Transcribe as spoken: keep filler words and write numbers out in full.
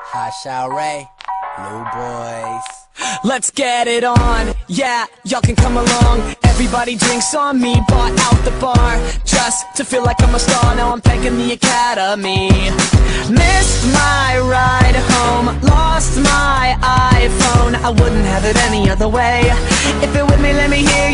Hasha Ray, New Boys. Let's get it on, yeah, y'all can come along. Everybody drinks on me, bought out the bar just to feel like I'm a star. Now I'm thanking the Academy. Missed my ride home, lost my iPhone. I wouldn't have it any other way. If you're with me, let me hear